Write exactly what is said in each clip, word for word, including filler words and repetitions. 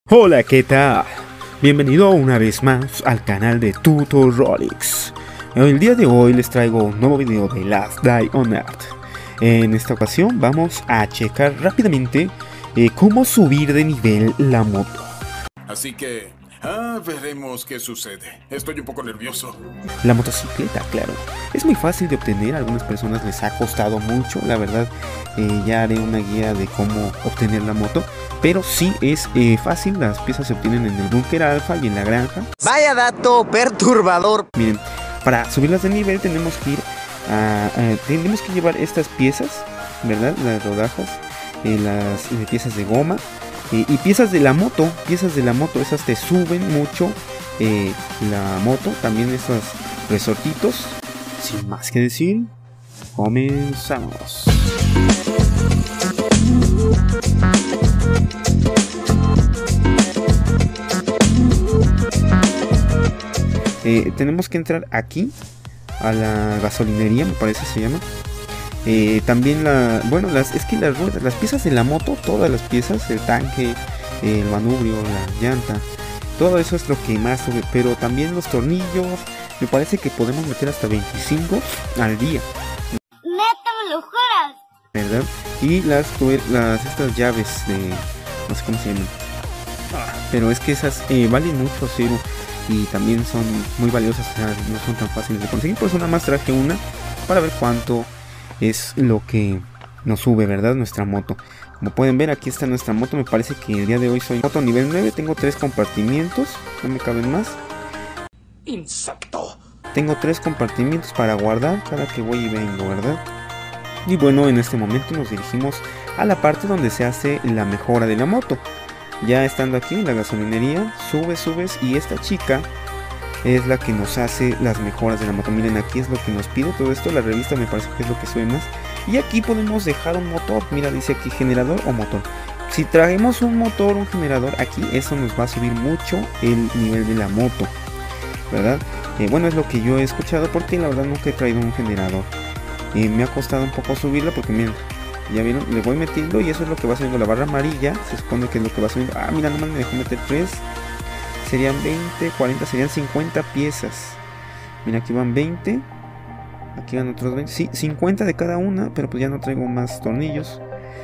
Hola, ¿qué tal? Bienvenido una vez más al canal de Tutorolix. El día de hoy les traigo un nuevo video de Last Day on Earth. En esta ocasión vamos a checar rápidamente eh, cómo subir de nivel la moto. Así que, ah, veremos qué sucede. Estoy un poco nervioso. La motocicleta, claro. Es muy fácil de obtener, a algunas personas les ha costado mucho, la verdad. Eh, ya haré una guía de cómo obtener la moto. Pero sí es eh, fácil, las piezas se obtienen en el búnker alfa y en la granja. Vaya dato perturbador. Miren, para subirlas de nivel tenemos que ir a, a tenemos que llevar estas piezas, ¿verdad? Las rodajas, eh, las eh, piezas de goma eh, y piezas de la moto, piezas de la moto, esas te suben mucho eh, la moto, también esos resortitos. Sin más que decir, comenzamos. Eh, tenemos que entrar aquí a la gasolinería, me parece se llama. Eh, también la, bueno, las, es que las ruedas, las piezas de la moto, todas las piezas, el tanque, el manubrio, la llanta, todo eso es lo que más sube. Pero también los tornillos, me parece que podemos meter hasta veinticinco al día. ¡Neta, me lo juras! ¿Verdad? Y las, las estas llaves de, no sé cómo se llaman. Pero es que esas eh, valen mucho cero. Y también son muy valiosas, o sea, no son tan fáciles de conseguir. Por eso nada más traje una para ver cuánto es lo que nos sube, ¿verdad? Nuestra moto. Como pueden ver, aquí está nuestra moto. Me parece que el día de hoy soy moto nivel nueve. Tengo tres compartimientos, no me caben más. ¡Insecto! Tengo tres compartimientos para guardar cada que voy y vengo, ¿verdad? Y bueno, en este momento nos dirigimos a la parte donde se hace la mejora de la moto. Ya estando aquí en la gasolinería, subes, subes y esta chica es la que nos hace las mejoras de la moto. Miren, aquí es lo que nos pide todo esto, la revista me parece que es lo que sube más. Y aquí podemos dejar un motor, mira, dice aquí generador o motor. Si traemos un motor, un generador, aquí eso nos va a subir mucho el nivel de la moto, ¿verdad? Eh, bueno, es lo que yo he escuchado porque la verdad nunca he traído un generador. Eh, me ha costado un poco subirla porque miren, ya vieron, le voy metiendo y eso es lo que va subiendo la barra amarilla. Se supone que es lo que va subiendo. Ah, mira, nomás me dejó meter tres. Serían veinte, cuarenta, serían cincuenta piezas. Mira, aquí van veinte. Aquí van otros veinte. Sí, cincuenta de cada una, pero pues ya no traigo más tornillos.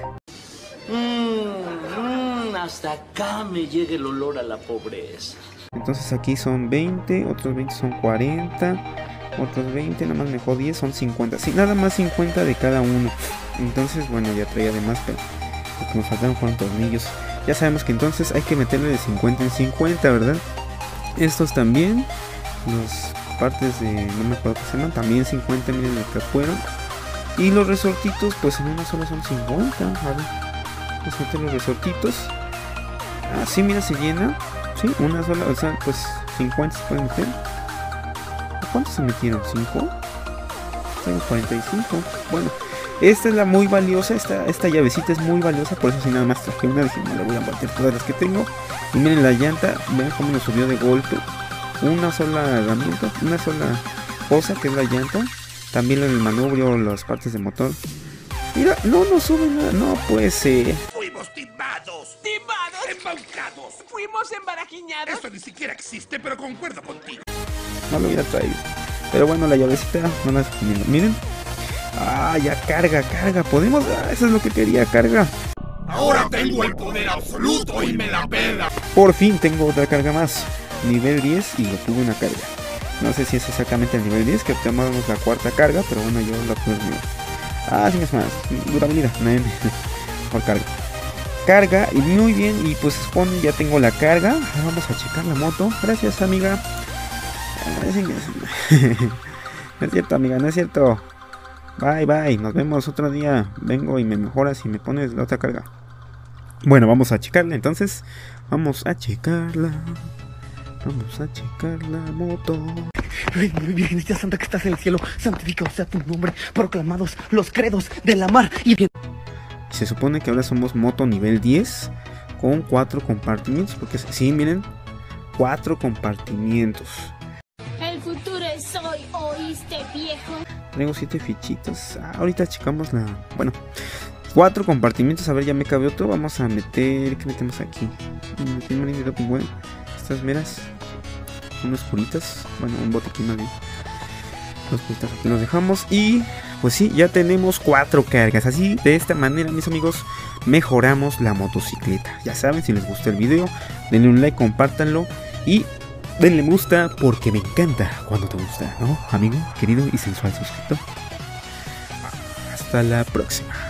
Mm, mm, hasta acá me llega el olor a la pobreza. Entonces aquí son veinte, otros veinte son cuarenta. Otros veinte, nada más me dejó diez, son cincuenta. Sí, nada más cincuenta de cada uno. Entonces, bueno, ya traía de más, pero lo que nos faltaron fueron tornillos. Ya sabemos que entonces hay que meterle de cincuenta en cincuenta, ¿verdad? Estos también, las partes de, no me acuerdo qué se llaman, también cincuenta, miren lo que fueron. Y los resortitos, pues en una sola son cincuenta. A ver, vamos a meter los resortitos. Así, mira, se llena. Sí, una sola, o sea, pues cincuenta se pueden meter. ¿Cuántos se metieron? ¿cinco? Tengo cuarenta y cinco. Bueno, esta es la muy valiosa. Esta, esta llavecita es muy valiosa. Por eso si nada más traje una. Dije, no le voy a bater todas las que tengo. Y miren la llanta. Ven cómo nos subió de golpe. Una sola herramienta. Una sola cosa que es la llanta. También el manubrio, las partes de motor. Mira, no nos sube nada. No puede ser. Fuimos timados. ¡Timados! Embaucados. ¡Fuimos embarajiñados! Eso ni siquiera existe, pero concuerdo contigo. No lo hubiera traído. Pero bueno, la llavecita no la recomiendo. Miren. Ah, ya carga, carga. Podemos. Ah, eso es lo que quería, carga. Ahora tengo el poder absoluto y me la pela. Por fin tengo otra carga más. Nivel diez y obtuve una carga. No sé si es exactamente el nivel diez que obtenemos la cuarta carga, pero bueno, yo la obtuve. Ah, sí, es más. Durabilidad. Mejor carga. Carga y muy bien. Y pues se supone ya tengo la carga. Ahora vamos a checar la moto. Gracias, amiga. No es cierto, amiga, no es cierto. Bye, bye, nos vemos otro día. Vengo y me mejoras y me pones la otra carga. Bueno, vamos a checarla entonces. Vamos a checarla. Vamos a checar la moto. Rey, muy bien, ya santa que estás en el cielo, santificado sea tu nombre, proclamados los credos de la mar y bien. Se supone que ahora somos moto nivel diez con cuatro compartimientos. Porque sí, miren, cuatro compartimientos. El futuro es hoy, ¿oíste, viejo? Tengo siete fichitas. Ah, ahorita checamos la... Bueno, Cuatro compartimientos. A ver, ya me cabe otro. Vamos a meter... ¿Qué metemos aquí? Estas meras. Unas curitas. Bueno, un botiquín más bien. Los curitas aquí los dejamos. Y pues sí, ya tenemos cuatro cargas. Así, de esta manera, mis amigos, mejoramos la motocicleta. Ya saben, si les gustó el video, denle un like, compártanlo. Y denle me gusta porque me encanta cuando te gusta, ¿no? Amigo, querido y sensual suscriptor. Hasta la próxima.